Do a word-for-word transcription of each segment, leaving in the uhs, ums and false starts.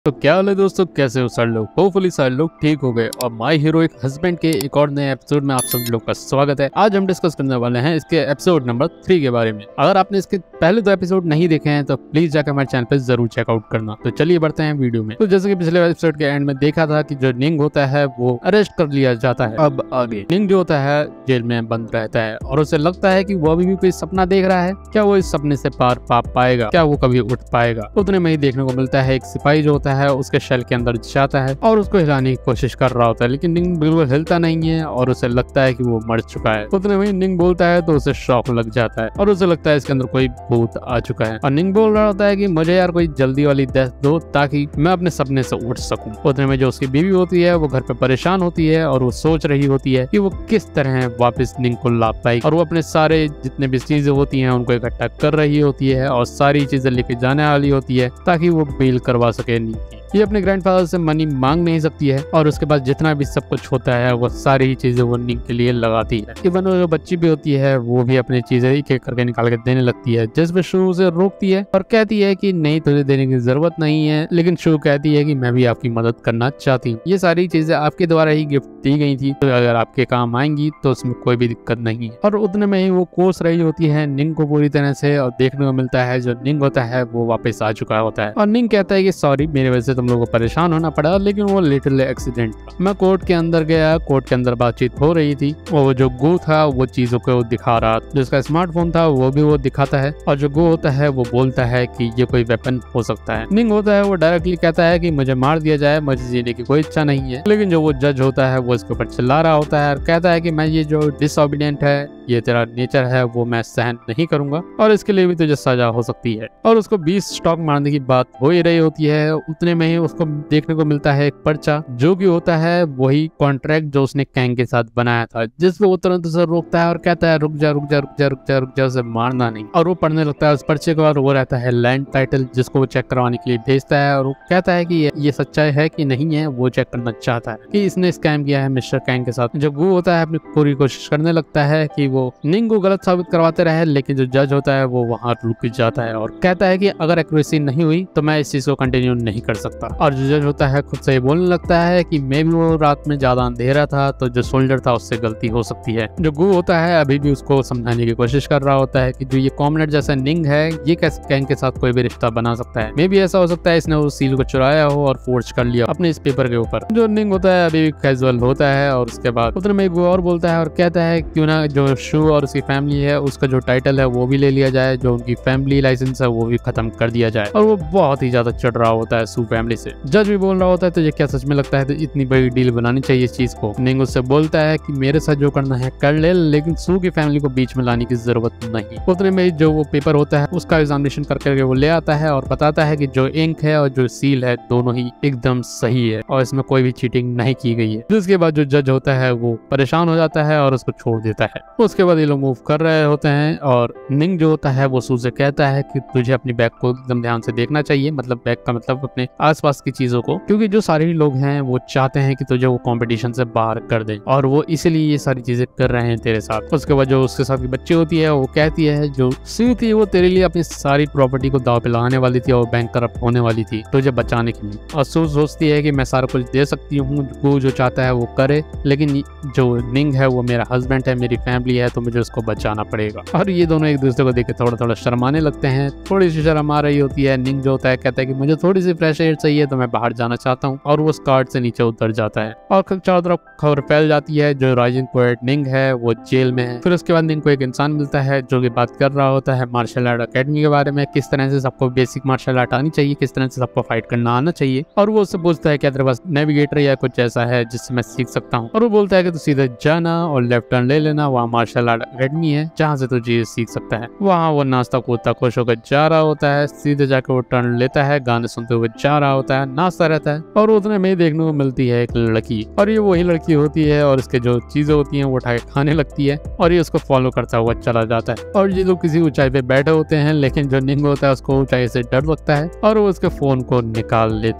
तो क्या हाल है दोस्तों, कैसे हो सारे लोग। होपफुली सारे लोग ठीक हो गए और माय हीरोइक हस्बैंड के एक और नए एपिसोड में आप सभी लोग का स्वागत है। आज हम डिस्कस करने वाले हैं इसके एपिसोड नंबर थ्री के बारे में। अगर आपने इसके पहले दो एपिसोड नहीं देखे हैं तो प्लीज जाकर हमारे चैनल पे जरूर चेकआउट करना। तो चलिए बढ़ते हैं वीडियो में। तो जैसे कि पिछले एपिसोड के एंड में देखा था कि जो निंग होता है वो अरेस्ट कर लिया जाता है। अब आगे निंग जो होता है जेल में बंद रहता है और उसे लगता है कि वो अभी भी कोई सपना देख रहा है। क्या वो इस सपने से पार पा पाएगा, क्या वो कभी उठ पाएगा। उतने में ही देखने को मिलता है एक सिपाही जो होता है उसके शेल के अंदर जाता है और उसको हिलाने की कोशिश कर रहा होता है, लेकिन निंग बिल्कुल हिलता नहीं है और उसे लगता है कि वो मर चुका है। उतने में निंग बोलता है तो उसे शॉक लग जाता है और उसे लगता है इसके अंदर कोई भूत आ चुका है। और निंग बोल रहा होता है कि मुझे यार कोई जल्दी वाली डेथ दो ताकि मैं अपने सपने से उठ सकूं। उतने में जो उसकी बीवी होती है वो घर पे परेशान होती है और वो सोच रही होती है कि वो किस तरह वापस निंग को ला पाई, और वो अपने सारे जितने भी चीजें होती हैं उनको इकट्ठा कर रही होती है और सारी चीजें लेके जाने वाली होती है ताकि वो बेल करवा सके निंग की। ये अपने ग्रैंडफादर से मनी मांग नहीं सकती है और उसके पास जितना भी सब कुछ होता है वो सारी चीजें वो निंग के लिए लगाती है। इवन वो जो बच्ची भी होती है वो भी अपनी चीजें एक एक करके निकाल के देने लगती है, जिसमें शू उसे रोकती है और कहती है कि नहीं तुझे देने की जरूरत नहीं है। लेकिन शू कहती है कि मैं भी आपकी मदद करना चाहती हूँ, ये सारी चीजें आपके द्वारा ही गिफ्ट दी गई थी, तो अगर आपके काम आएंगी तो उसमें कोई भी दिक्कत नहीं है। और उतने में ही वो कोस रही होती है निंग को पूरी तरह से और देखने को मिलता है जो निंग होता है वो वापस आ चुका होता है। और निंग कहता है कि सॉरी मेरे वजह से तुम लोगों को परेशान होना पड़ा, लेकिन वो लिटिल एक्सीडेंट था। मैं कोर्ट के अंदर गया, कोर्ट के अंदर बातचीत हो रही थी और वो जो गो था वो चीजों को दिखा रहा, जिसका स्मार्टफोन था वो भी वो दिखाता है। और जो गो होता है वो बोलता है कि ये कोई वेपन हो सकता है। निंग होता है वो डायरेक्टली कहता है कि मुझे मार दिया जाए, मुझे जीने की कोई इच्छा नहीं है। लेकिन जो वो जज होता है वो इसके ऊपर चिल्ला रहा होता है और कहता है कि मैं ये जो डिसओबीडिएंट है, ये तेरा नेचर है, वो मैं सहन नहीं करूंगा और इसके लिए भी तुझे सजा हो सकती है। और उसको बीस स्टॉक मारने की बात हो ही रही होती है। उतने में ही उसको देखने को मिलता है एक पर्चा जो कि होता है वही कॉन्ट्रैक्ट जो उसने कैंग के साथ बनाया था, जिसपे वो तुरंत उसे रोकता है और कहता है रुक जा रुक जा रुक जा रुक जा रुक जा, उसे मारना नहीं। और वो पढ़ने लगता है उस पर्चे को और वो रहता है लैंड टाइटल, जिसको वो चेक करवाने के लिए भेजता है और वो कहता है कि ये सच्चाई है कि नहीं है, वो चेक करना चाहता है कि इसने स्कैम किया है मिस्टर कैंग के साथ। जो गू होता है अपनी पूरी कोशिश करने लगता है कि वो निंग को गलत साबित करवाते रहे, लेकिन जो जज होता है वो वहां रुक जाता है और कहता है कि अगर एक्यूरेसी नहीं हुई तो मैं इस चीज को कंटिन्यू नहीं कर सकता। और जो जज होता है खुद से बोलने लगता है कि मे भी वो रात में ज्यादा अंधेरा था तो जो सोल्जर था उससे गलती हो सकती है। जो गू होता है अभी भी उसको समझाने की कोशिश कर रहा होता है कि जो ये कॉमनर जैसा निंग है ये कैसे कैंग के साथ कोई भी रिश्ता बना सकता है। मे भी ऐसा हो सकता है इसने उस सील को चुराया हो और फोर्ज कर लिया अपने इस पेपर के ऊपर। जो निंग होता है अभी भी कैजुअल होता है और उसके बाद उतने में वो और बोलता है और कहता है क्यों ना जो शू और उसकी फैमिली है उसका जो टाइटल है वो भी ले लिया जाए, जो उनकी फैमिली लाइसेंस है वो भी खत्म कर दिया जाए। और वो बहुत ही ज्यादा चढ़ रहा होता है शू फैमिली से। जज भी बोल रहा होता है तो ये क्या सच में लगता है तो इतनी बड़ी डील बनानी चाहिए इस चीज को। निंग उससे बोलता है कि मेरे साथ जो करना है कर ले, लेकिन शू की फैमिली को बीच में लाने की जरूरत नहीं। उतने में जो वो पेपर होता है उसका एग्जामिनेशन कर करके वो ले आता है और बताता है कि जो इंक है और जो सील है दोनों ही एकदम सही है और इसमें कोई भी चीटिंग नहीं की गई है। जिसके बाद जो जज होता है वो परेशान हो जाता है और उसको छोड़ देता है। उसके बाद ये लोग मूव कर रहे होते हैं और निंग जो होता है वो शू से कहता है कि तुझे अपनी बैग को एकदम ध्यान से देखना चाहिए, मतलब बैग का मतलब अपने आसपास की चीजों को, क्योंकि जो सारे लोग हैं वो चाहते हैं कि तुझे वो कंपटीशन से बाहर कर दें और वो इसीलिए ये सारी चीजें कर रहे हैं तेरे साथ। उसके बाद जो उसके साथ की बच्ची होती है वो कहती है जो शू थी वो तेरे लिए अपनी सारी प्रॉपर्टी को दाव पे लगाने वाली थी और बैंक करप्ट होने वाली थी तुझे बचाने के लिए। और शू सोचती है कि मैं सारा कुछ दे सकती हूँ, वो जो चाहता है वो करे, लेकिन जो निंग है वो मेरा हस्बैंड है, मेरी फैमिली है, तो मुझे उसको बचाना पड़ेगा। और ये दोनों एक दूसरे को देख के थोड़ा थोड़ा शर्माने लगते हैं। थोड़ी सी शर्म आ रही होती है। निंग जो होता है कहता है कि मुझे थोड़ी सी फ्रेश एयर चाहिए तो मैं बाहर जाना चाहता हूँ और वो उस कार्ड से नीचे उतर जाता है और चारों तरफ खबर फैल जाती है जो राइजिंग पोएट निंग है वो जेल में है। फिर उसके बाद निंग को एक इंसान मिलता है जो कि बात कर रहा होता है मार्शल आर्ट अकेडमी के बारे में, किस तरह से सबको बेसिक मार्शल आर्ट आनी चाहिए, किस तरह से सबको फाइट करना आना चाहिए। और वो उससे पूछता है क्या तेरे पास नेविगेटर या कुछ ऐसा है जिससे मैं सीख सकता हूँ। और वो बोलता है कि तू सीधे जाना और लेफ्ट टर्न ले लेना, वहाँ मार्शल आर्ट अकेडमी है जहाँ से तू चीज सीख सकता है। वहाँ वो नाश्ता कूदता खुश होकर जा रहा होता है, सीधे जाकर वो टर्न लेता है, गाने सुनते हुए जा रहा होता है, नाचता रहता है। और उतने में देखने को मिलती है एक लड़की और ये वही लड़की होती है और इसके जो चीजें होती हैं वो उठा के खाने लगती है और ये उसको फॉलो करता हुआ चला जाता है। और ये लोग किसी ऊंचाई पे बैठे होते हैं, लेकिन जो निंग होता है उसको ऊंचाई से डर लगता है और वो उसके फोन को निकाल लेती है।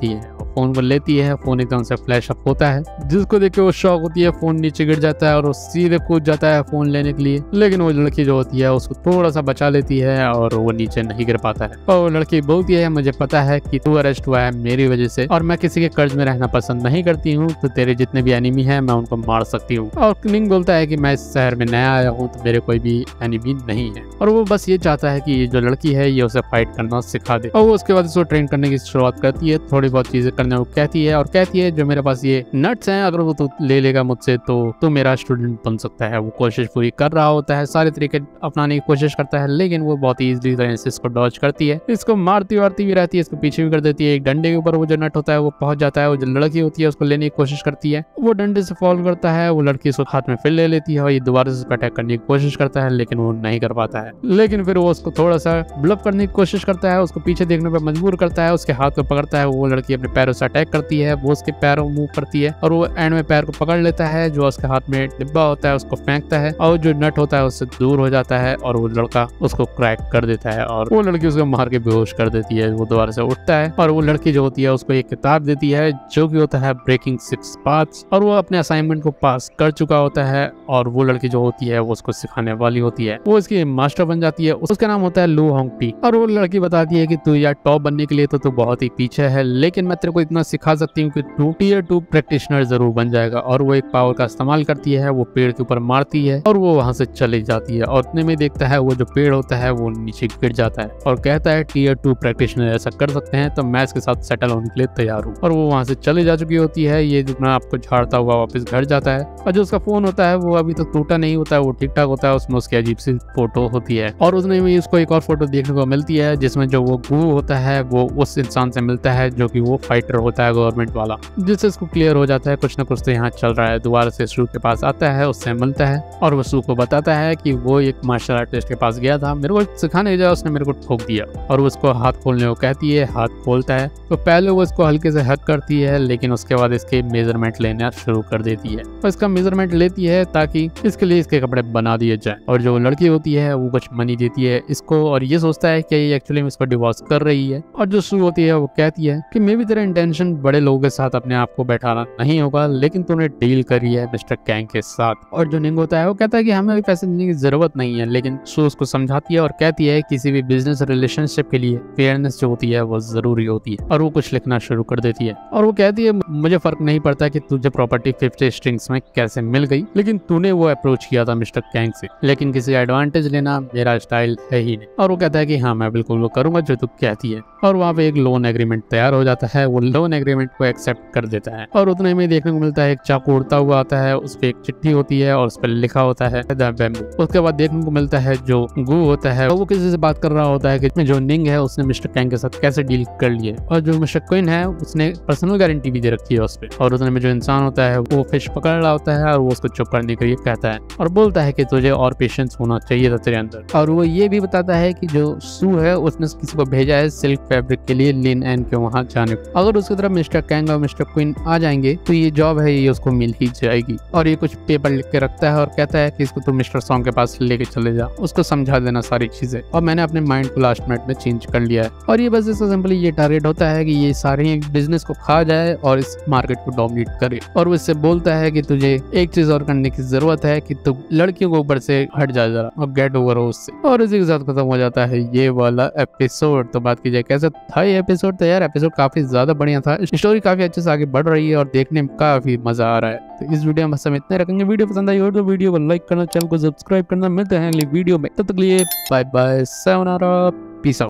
फोन को लेती है, फोन एकदम से फ्लैश अप होता है, जिसको देख के वो शॉक होती है, फोन नीचे गिर जाता है और वो सीधे कूद जाता है फोन लेने के लिए। लेकिन वो लड़की जो होती है उसको थोड़ा सा बचा लेती है और वो नीचे नहीं गिर पाता है। और वो लड़की बोलती है मुझे पता है कि तू अरेस्ट हुआ है मेरी वजह से और मैं किसी के कर्ज में रहना पसंद नहीं करती हूँ, तो तेरे जितने भी एनिमी है मैं उनको मार सकती हूँ। और निंग बोलता है कि मैं इस शहर में नया आया हूँ तो मेरे कोई भी एनिमी नहीं है और वो बस ये चाहता है कि ये जो लड़की है ये उसे फाइट करना सिखा दे। और वो उसके बाद उसको ट्रेन करने की शुरुआत करती है, थोड़ी बहुत चीजें करने को कहती है और कहती है जो मेरे पास ये नट्स हैं अगर वो तू ले लेगा मुझसे तो तू मेरा स्टूडेंट बन सकता है। वो कोशिश पूरी कर रहा होता है, सारे तरीके अपनाने की कोशिश करता है, लेकिन वो बहुत ईजिली तरह से इसको डॉज करती है, इसको मारती वारती भी रहती है, इसको पीछे भी कर देती है। एक डंडे के ऊपर वो जो नट होता है वो पहुंच जाता है, वो जो लड़की होती है उसको लेने की कोशिश करती है, वो डंडे से फॉल करता है, वो लड़की उसको हाथ में फिर ले लेती है और ये दोबारा से अटैक करने की कोशिश करता है, लेकिन वो नहीं कर पाता है। लेकिन फिर वो उसको थोड़ा सा ब्लफ करने की कोशिश करता है, उसको पीछे देखने पर मजबूर करता है, उसके हाथ को पकड़ता है, वो लड़की अपने पैरों से अटैक करती है, वो उसके पैरों मूव करती है और वो एंड में पैर को पकड़ लेता है, जो उसके हाथ में डिब्बा होता है उसको फेंकता है और जो नट होता है उससे दूर हो जाता है और वो लड़का उसको क्रैक कर देता है और वो लड़की उसको मार के बेहोश कर देती है। वो दोबारा से उठता है और वो लड़की जो होती है उसको एक किताब देती है जो कि होता है ब्रेकिंग सिक्स पाथ्स और वो अपने असाइनमेंट को पास कर चुका होता है और वो लड़की जो होती है वो उसको सिखाने वाली होती है, वो इसकी मास्टर बन जाती है, उसका नाम होता है लू होंगटी। और वो लड़की बताती है कि तू यार टॉप बनने के लिए तो तू बहुत ही पीछे है, लेकिन मैं तेरे को इतना सिखा सकती हूँ कि तू टीयर टू प्रैक्टिशनर जरूर बन जाएगा। और वो एक पावर का इस्तेमाल करती है, वो पेड़ के ऊपर मारती है और वो वहां से चली जाती है और उतने में देखता है वो जो पेड़ होता है वो नीचे गिर जाता है और कहता है टीयर टू प्रैक्टिशनर ऐसा कर सकते हैं तो मैं इसके साथ सेटल होने के लिए तैयार हूँ। और वो वहां से चली जा चुकी होती है, ये जितना आपको झाड़ता हुआ वापस घर जाता है और जो उसका फोन होता है वो अभी तक टूटा नहीं होता है, वो ठीक ठाक होता है, उसमें उसकी अजीब सी फोटो होती है और उसने में उसको एक और फोटो देखने को मिलती है जिसमें जो वो गू होता है वो उस इंसान से मिलता है जो कि वो फाइटर होता है गवर्नमेंट वाला, जिससे इसको क्लियर हो जाता है कुछ ना कुछ तो यहाँ चल रहा है। दोबारा से सू के पास आता है, उससे मिलता है और वो सू को बताता है कि वो एक मार्शल आर्टिस्ट के पास गया था, मेरे को सिखाने गया, उसने मेरे को ठोक दिया और वो उसको हाथ खोलने को कहती है, हाथ खोलता है तो पहले वो इसको हल्के से हक करती है, लेकिन उसके बाद इसके मेजरमेंट लेना शुरू कर देती है और इसका मेजरमेंट लेती है ताकि इसके लिए इसके कपड़े बना दिए जाए। और जो लड़की होती है वो कुछ मनी देती है इसको और ये सोचता है कि ये एक्चुअली में इसको डिवोर्स कर रही है। और जो सू होती है वो कहती है कि मे भी तेरा इंटेंशन बड़े लोगों के साथ अपने आप को बैठाना नहीं होगा, लेकिन तूने डील करी है मिस्टर कैंग के साथ। और जो निंग होता है वो कहता है कि हमें अभी पैसे देने की जरूरत नहीं है, लेकिन सू उसको समझाती है और कहती है किसी भी बिजनेस रिलेशनशिप के लिए फेयरनेस जो होती है वो जरूरी होती है। और वो कुछ लिखना शुरू कर देती है और वो कहती है मुझे फर्क नहीं पड़ता कि तुझे प्रॉपर्टी फिफ्टी स्ट्रिंग्स में कैसे मिल गई, लेकिन तूने वो अप्रोच किया था मिस्टर कैंग से, लेकिन किसी एडवांटेज लेना मेरा स्टाइल है ही नहीं। और वो कहता है कि हाँ मैं बिल्कुल वो करूंगा जो तू कहती है। और वहाँ पे एक लोन एग्रीमेंट तैयार हो जाता है, वो लोन एग्रीमेंट को एक्सेप्ट कर देता है और उतने में देखने को मिलता है एक चाकू उड़ता हुआ आता है, उस पर एक चिट्ठी होती है और उस पर लिखा होता है द बैम्बू। उसके बाद देखने को मिलता है जो गू होता है वो किसी से बात कर रहा होता है कि जो निंग है उसने मिस्टर कैंग के साथ कैसे डील कर लिए और जो मिस्टर क्विन है उसने पर्सनल गारंटी भी दे रखी है उस पर। और उतने में जो इंसान होता है वो फिश पकड़ रहा होता है और वो उसको चुप करने के लिए कहता है और बोलता है कि तुझे और पेशेंस होना चाहिए था तेरे अंदर। और वो ये भी बताता है कि जो सू है उसने किसी को भेजा है सिल्क फैब्रिक के लिए लिन एन के वहाँ जाने को, अगर उसकी तरफ मिस्टर कैंग और मिस्टर क्विन आ जाएंगे तो ये जॉब है ये उसको मिल ही जाएगी। और ये कुछ पेपर लिख के रखता है और कहता है कि इसको तुम मिस्टर सॉन्ग के पास लेके चले जा, उसको समझा देना सारी चीजें। और मैंने अपने माइंड को लास्ट मिनट में चेंज कर लिया है और ये बस इसका सिंपली ये टारगेट होता है कि ये सारे बिजनेस को खा जाए और इस मार्केट को डोमिनेट करे। और वो इससे बोलता है कि तुझे एक चीज और करने की जरूरत है कि तू लड़कियों के ऊपर से हट जा जरा और गेट ओवर हो उससे। और इसी के साथ खत्म हो जाता है ये वाला एपिसोड। तो बात की जाए कैसा था ये एपिसोड, तो यार एपिसोड काफी ज्यादा बढ़िया था, स्टोरी काफी अच्छे से आगे बढ़ रही है और देखने में काफी मजा आ रहा है। तो इस वीडियो में बस हम इतने रखेंगे। वीडियो पसंद आई हो तो वीडियो को लाइक करना, चैनल को सब्सक्राइब करना। मिलते हैं अगली वीडियो में, तब तक लिए बाय बाय, सायोनारा, पीस आउट।